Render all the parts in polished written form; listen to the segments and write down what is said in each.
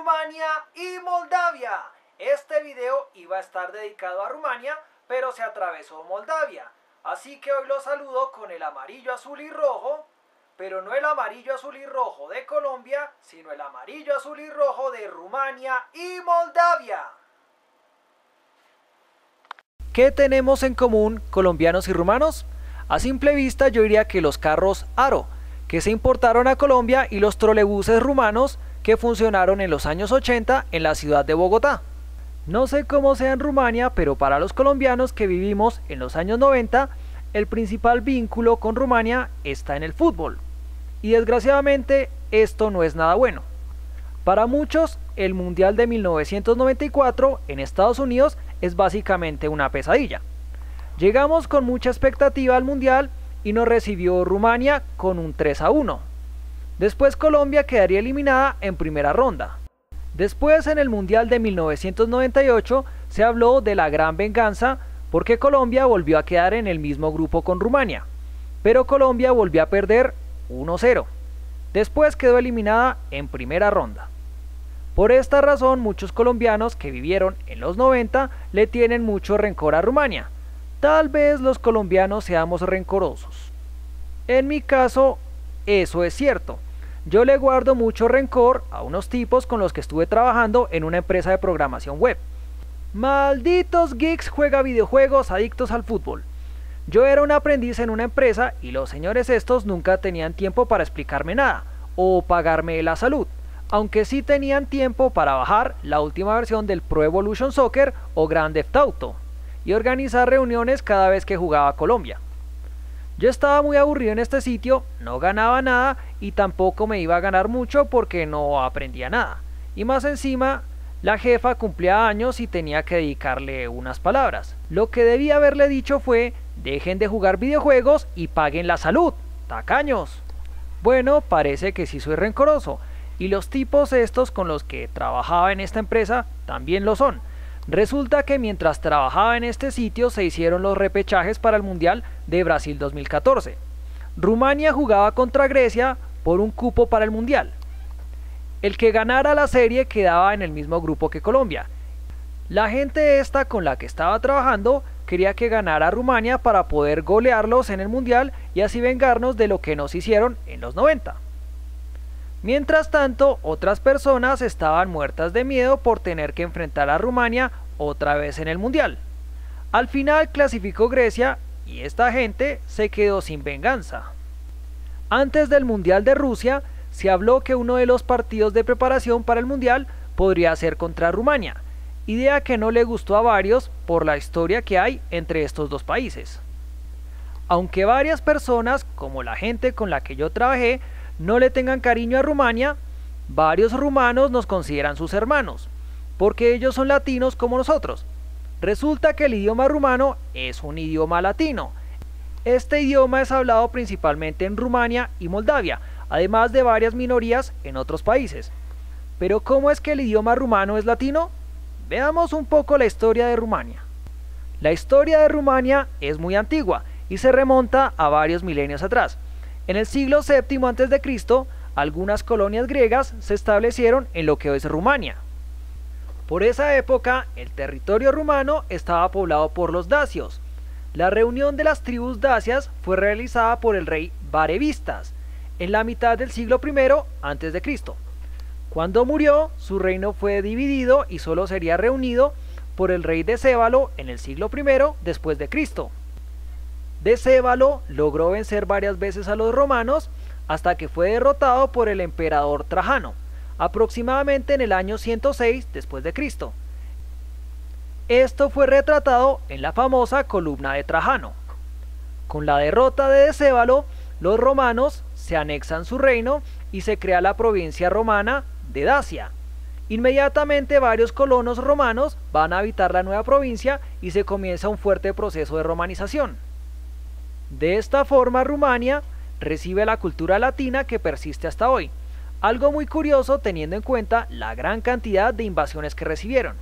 Rumania y Moldavia. Este video iba a estar dedicado a Rumania, pero se atravesó Moldavia. Así que hoy los saludo con el amarillo, azul y rojo, pero no el amarillo, azul y rojo de Colombia, sino el amarillo, azul y rojo de Rumania y Moldavia. ¿Qué tenemos en común colombianos y rumanos? A simple vista yo diría que los carros Aro, que se importaron a Colombia, y los trolebuses rumanos que funcionaron en los años 80 en la ciudad de Bogotá. No sé cómo sea en Rumania, pero para los colombianos que vivimos en los años 90, el principal vínculo con Rumania está en el fútbol. Y desgraciadamente esto no es nada bueno. Para muchos, el Mundial de 1994 en Estados Unidos es básicamente una pesadilla. Llegamos con mucha expectativa al Mundial y nos recibió Rumania con un 3-1. Después Colombia quedaría eliminada en primera ronda. Después, en el Mundial de 1998 se habló de la gran venganza porque Colombia volvió a quedar en el mismo grupo con Rumania, pero Colombia volvió a perder 1-0. Después quedó eliminada en primera ronda. Por esta razón, muchos colombianos que vivieron en los 90 le tienen mucho rencor a Rumania. Tal vez los colombianos seamos rencorosos. En mi caso, eso es cierto. Yo le guardo mucho rencor a unos tipos con los que estuve trabajando en una empresa de programación web. Malditos geeks juega videojuegos adictos al fútbol. Yo era un aprendiz en una empresa y los señores estos nunca tenían tiempo para explicarme nada o pagarme la salud, aunque sí tenían tiempo para bajar la última versión del Pro Evolution Soccer o Grand Theft Auto y organizar reuniones cada vez que jugaba Colombia. Yo estaba muy aburrido en este sitio, no ganaba nada y tampoco me iba a ganar mucho porque no aprendía nada. Y más encima, la jefa cumplía años y tenía que dedicarle unas palabras. Lo que debía haberle dicho fue: dejen de jugar videojuegos y paguen la salud, tacaños. Bueno, parece que sí soy rencoroso, y los tipos estos con los que trabajaba en esta empresa también lo son. Resulta que mientras trabajaba en este sitio se hicieron los repechajes para el Mundial de Brasil 2014. Rumania jugaba contra Grecia por un cupo para el Mundial. El que ganara la serie quedaba en el mismo grupo que Colombia. La gente esta con la que estaba trabajando quería que ganara Rumania para poder golearlos en el Mundial y así vengarnos de lo que nos hicieron en los 90. Mientras tanto, otras personas estaban muertas de miedo por tener que enfrentar a Rumania otra vez en el Mundial. Al final clasificó Grecia y esta gente se quedó sin venganza. Antes del Mundial de Rusia, se habló que uno de los partidos de preparación para el Mundial podría ser contra Rumania, idea que no le gustó a varios por la historia que hay entre estos dos países. Aunque varias personas, como la gente con la que yo trabajé, no le tengan cariño a Rumania, varios rumanos nos consideran sus hermanos, porque ellos son latinos como nosotros. Resulta que el idioma rumano es un idioma latino. Este idioma es hablado principalmente en Rumania y Moldavia, además de varias minorías en otros países. Pero ¿cómo es que el idioma rumano es latino? Veamos un poco la historia de Rumania. La historia de Rumania es muy antigua y se remonta a varios milenios atrás. En el siglo VII a.C., algunas colonias griegas se establecieron en lo que hoy es Rumania. Por esa época, el territorio rumano estaba poblado por los dacios. La reunión de las tribus dacias fue realizada por el rey Varevistas en la mitad del siglo I a.C. Cuando murió, su reino fue dividido y solo sería reunido por el rey Decébalo en el siglo I después de Cristo. Decébalo logró vencer varias veces a los romanos hasta que fue derrotado por el emperador Trajano, aproximadamente en el año 106 después de Cristo. Esto fue retratado en la famosa columna de Trajano. Con la derrota de Decébalo, los romanos se anexan su reino y se crea la provincia romana de Dacia. Inmediatamente varios colonos romanos van a habitar la nueva provincia y se comienza un fuerte proceso de romanización. De esta forma, Rumania recibe la cultura latina que persiste hasta hoy, algo muy curioso teniendo en cuenta la gran cantidad de invasiones que recibieron.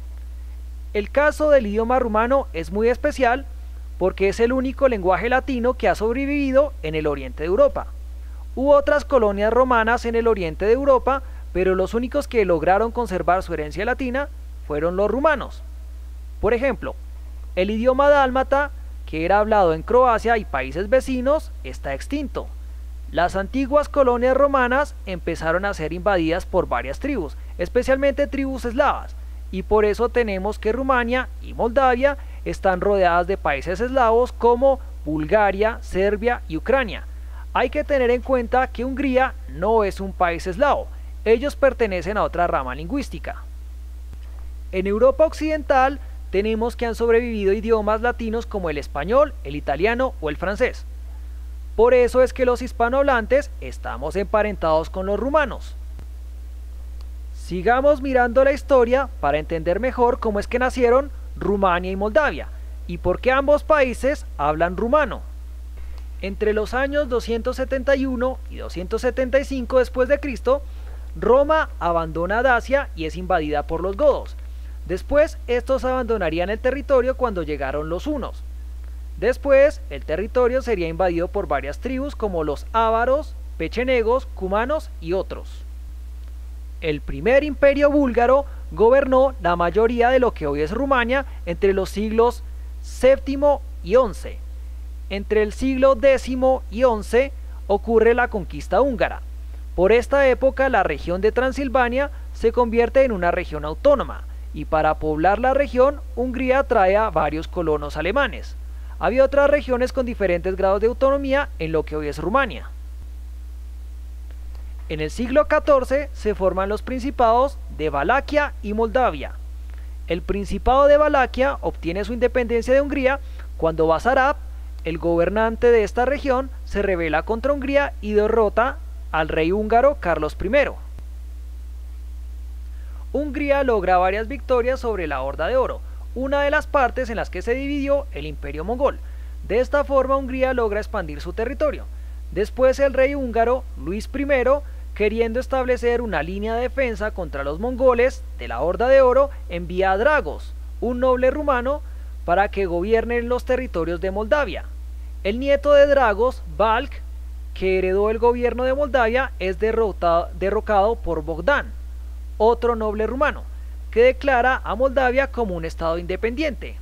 El caso del idioma rumano es muy especial porque es el único lenguaje latino que ha sobrevivido en el oriente de Europa. Hubo otras colonias romanas en el oriente de Europa, pero los únicos que lograron conservar su herencia latina fueron los rumanos. Por ejemplo, el idioma dálmata, que era hablado en Croacia y países vecinos, está extinto. Las antiguas colonias romanas empezaron a ser invadidas por varias tribus, especialmente tribus eslavas, y por eso tenemos que Rumania y Moldavia están rodeadas de países eslavos como Bulgaria, Serbia y Ucrania. Hay que tener en cuenta que Hungría no es un país eslavo, ellos pertenecen a otra rama lingüística. En Europa Occidental tenemos que han sobrevivido idiomas latinos como el español, el italiano o el francés. Por eso es que los hispanohablantes estamos emparentados con los rumanos. Sigamos mirando la historia para entender mejor cómo es que nacieron Rumania y Moldavia y por qué ambos países hablan rumano. Entre los años 271 y 275 después de Cristo, Roma abandona Dacia y es invadida por los godos. Después estos abandonarían el territorio cuando llegaron los hunos. Después el territorio sería invadido por varias tribus como los ávaros, pechenegos, cumanos y otros. El primer imperio búlgaro gobernó la mayoría de lo que hoy es Rumania entre los siglos VII y XI. Entre el siglo X y XI ocurre la conquista húngara. Por esta época la región de Transilvania se convierte en una región autónoma y para poblar la región Hungría trae a varios colonos alemanes. Había otras regiones con diferentes grados de autonomía en lo que hoy es Rumania. En el siglo XIV se forman los principados de Valaquia y Moldavia. El principado de Valaquia obtiene su independencia de Hungría cuando Basarab, el gobernante de esta región, se rebela contra Hungría y derrota al rey húngaro Carlos I. Hungría logra varias victorias sobre la Horda de Oro, una de las partes en las que se dividió el imperio mongol. De esta forma Hungría logra expandir su territorio. Después el rey húngaro Luis I, queriendo establecer una línea de defensa contra los mongoles de la Horda de Oro, envía a Dragos, un noble rumano, para que gobierne los territorios de Moldavia. El nieto de Dragos, Balk, que heredó el gobierno de Moldavia, es derrocado por Bogdan, otro noble rumano, que declara a Moldavia como un estado independiente.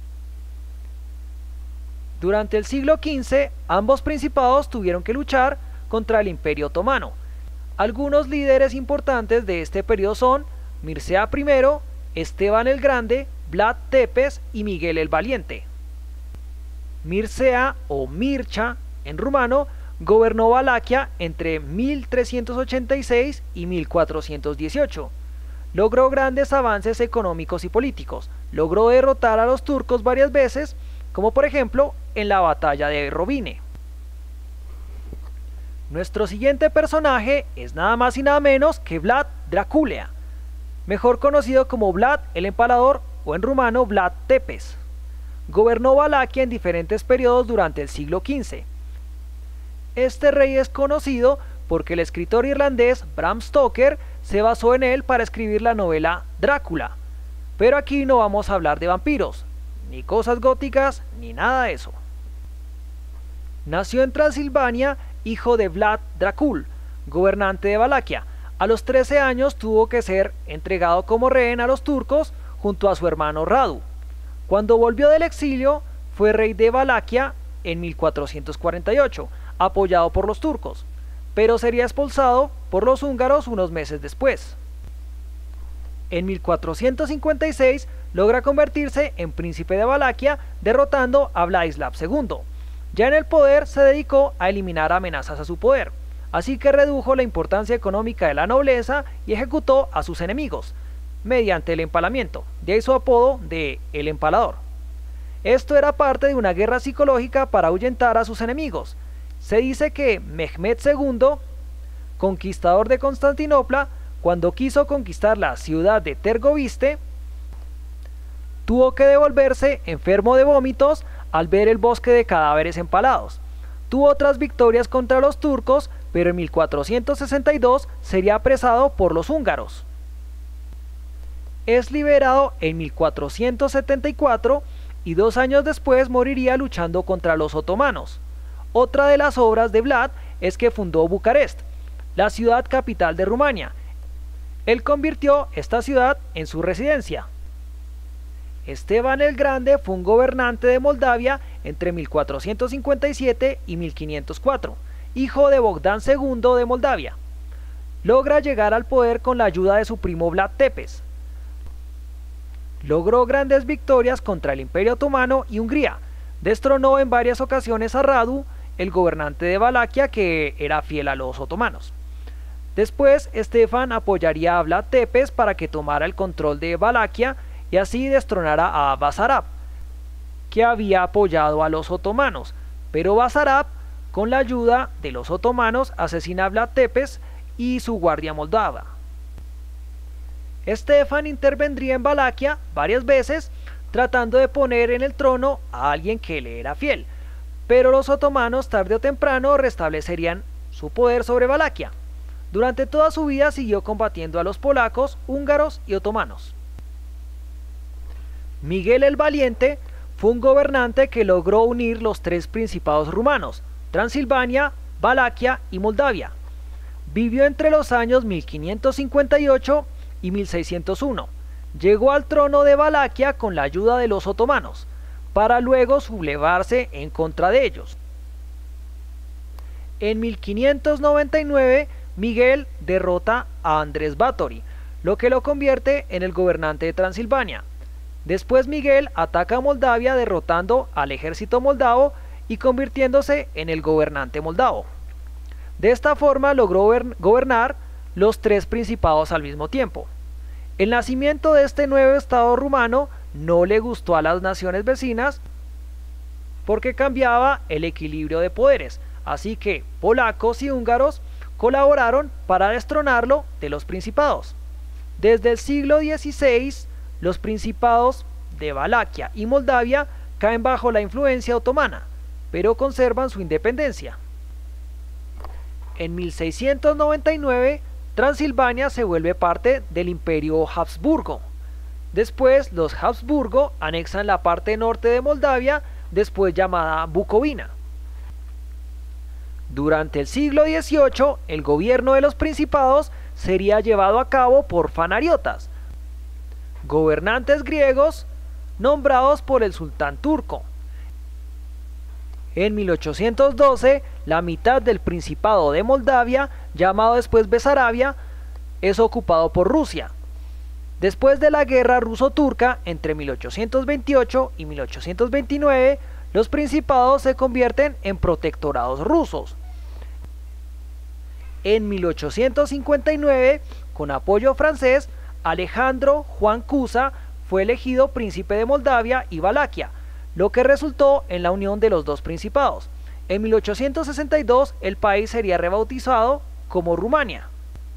Durante el siglo XV, ambos principados tuvieron que luchar contra el Imperio Otomano. Algunos líderes importantes de este periodo son Mircea I, Esteban el Grande, Vlad Tepes y Miguel el Valiente. Mircea o Mircea en rumano gobernó Valaquia entre 1386 y 1418. Logró grandes avances económicos y políticos. Logró derrotar a los turcos varias veces, como por ejemplo en la batalla de Robine. Nuestro siguiente personaje es nada más y nada menos que Vlad Dracula, mejor conocido como Vlad el Empalador o en rumano Vlad Tepes. Gobernó Valaquia en diferentes periodos durante el siglo XV. Este rey es conocido porque el escritor irlandés Bram Stoker se basó en él para escribir la novela Drácula. Pero aquí no vamos a hablar de vampiros, ni cosas góticas, ni nada de eso. Nació en Transilvania, hijo de Vlad Dracul, gobernante de Valaquia. A los 13 años tuvo que ser entregado como rehén a los turcos junto a su hermano Radu. Cuando volvió del exilio, fue rey de Valaquia en 1448, apoyado por los turcos, pero sería expulsado por los húngaros unos meses después. En 1456 logra convertirse en príncipe de Valaquia, derrotando a Vladislav II. Ya en el poder se dedicó a eliminar amenazas a su poder, así que redujo la importancia económica de la nobleza y ejecutó a sus enemigos, mediante el empalamiento, de ahí su apodo de El Empalador. Esto era parte de una guerra psicológica para ahuyentar a sus enemigos. Se dice que Mehmed II, conquistador de Constantinopla, cuando quiso conquistar la ciudad de Tergoviste, tuvo que devolverse enfermo de vómitos al ver el bosque de cadáveres empalados. Tuvo otras victorias contra los turcos, pero en 1462 sería apresado por los húngaros. Es liberado en 1474 y 2 años después moriría luchando contra los otomanos. Otra de las obras de Vlad es que fundó Bucarest, la ciudad capital de Rumania. Él convirtió esta ciudad en su residencia. Esteban el Grande fue un gobernante de Moldavia entre 1457 y 1504, hijo de Bogdán II de Moldavia. Logra llegar al poder con la ayuda de su primo Vlad Tepes. Logró grandes victorias contra el Imperio Otomano y Hungría. Destronó en varias ocasiones a Radu, el gobernante de Valaquia, que era fiel a los otomanos. Después, Estefan apoyaría a Vlad Tepes para que tomara el control de Valaquia y así destronara a Basarab, que había apoyado a los otomanos, pero Basarab, con la ayuda de los otomanos, asesina a Vlad Tepes y su guardia moldava. Estefan intervendría en Valaquia varias veces, tratando de poner en el trono a alguien que le era fiel, pero los otomanos tarde o temprano restablecerían su poder sobre Valaquia. Durante toda su vida siguió combatiendo a los polacos, húngaros y otomanos. Miguel el Valiente fue un gobernante que logró unir los tres principados rumanos, Transilvania, Valaquia y Moldavia. Vivió entre los años 1558 y 1601. Llegó al trono de Valaquia con la ayuda de los otomanos, para luego sublevarse en contra de ellos. En 1599, Miguel derrota a Andrés Báthory, lo que lo convierte en el gobernante de Transilvania. Después Miguel ataca a Moldavia derrotando al ejército moldavo y convirtiéndose en el gobernante moldavo. De esta forma logró gobernar los tres principados al mismo tiempo. El nacimiento de este nuevo estado rumano no le gustó a las naciones vecinas porque cambiaba el equilibrio de poderes, así que polacos y húngaros colaboraron para destronarlo de los principados. Desde el siglo XVI, los principados de Valaquia y Moldavia caen bajo la influencia otomana, pero conservan su independencia. En 1699, Transilvania se vuelve parte del Imperio Habsburgo. Después, los Habsburgo anexan la parte norte de Moldavia, después llamada Bucovina. Durante el siglo XVIII, el gobierno de los principados sería llevado a cabo por fanariotas, gobernantes griegos nombrados por el sultán turco. En 1812, la mitad del Principado de Moldavia, llamado después Besarabia, es ocupado por Rusia. Después de la guerra ruso-turca entre 1828 y 1829, los principados se convierten en protectorados rusos. En 1859, con apoyo francés, Alejandro Juan Cuza fue elegido príncipe de Moldavia y Valaquia, lo que resultó en la unión de los dos principados. En 1862 el país sería rebautizado como Rumania.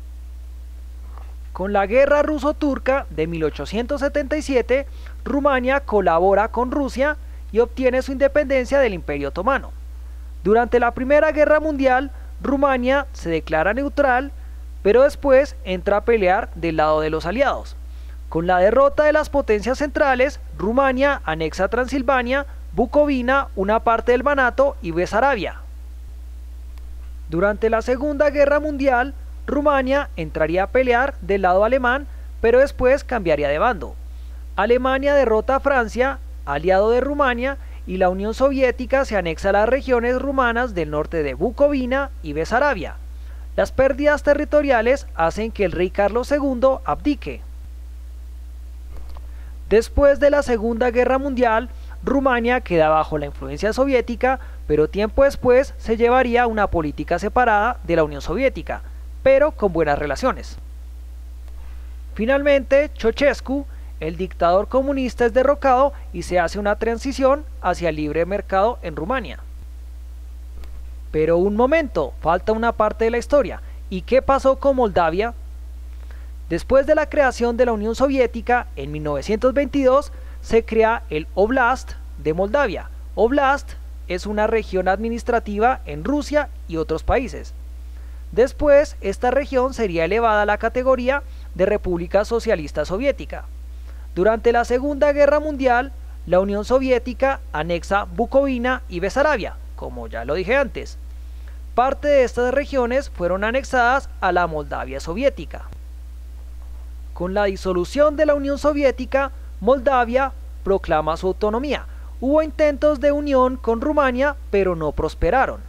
Con la guerra ruso-turca de 1877, Rumania colabora con Rusia y obtiene su independencia del Imperio Otomano. Durante la Primera Guerra Mundial, Rumania se declara neutral, pero después entra a pelear del lado de los aliados. Con la derrota de las potencias centrales, Rumania anexa Transilvania, Bucovina, una parte del Banato y Besarabia. Durante la Segunda Guerra Mundial, Rumania entraría a pelear del lado alemán, pero después cambiaría de bando. Alemania derrota a Francia, aliado de Rumania, y la Unión Soviética se anexa a las regiones rumanas del norte de Bucovina y Besarabia. Las pérdidas territoriales hacen que el rey Carlos II abdique. Después de la Segunda Guerra Mundial, Rumania queda bajo la influencia soviética, pero tiempo después se llevaría una política separada de la Unión Soviética, pero con buenas relaciones. Finalmente, Ceausescu, el dictador comunista, es derrocado y se hace una transición hacia el libre mercado en Rumania. Pero un momento, falta una parte de la historia. ¿Y qué pasó con Moldavia? Después de la creación de la Unión Soviética, en 1922, se crea el Oblast de Moldavia. Oblast es una región administrativa en Rusia y otros países. Después, esta región sería elevada a la categoría de República Socialista Soviética. Durante la Segunda Guerra Mundial, la Unión Soviética anexa Bucovina y Besarabia, como ya lo dije antes. Parte de estas regiones fueron anexadas a la Moldavia soviética. Con la disolución de la Unión Soviética, Moldavia proclama su autonomía. Hubo intentos de unión con Rumania, pero no prosperaron.